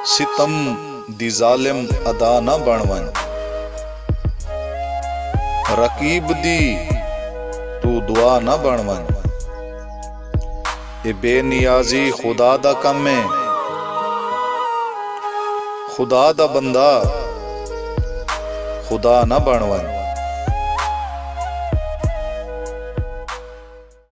सितम दी जालिम अदा न बनवन। रकीब दी तू दुआ न बनवन। ए बेनियाजी खुदा दा कम है, खुदा दा बंदा खुदा न बनवन।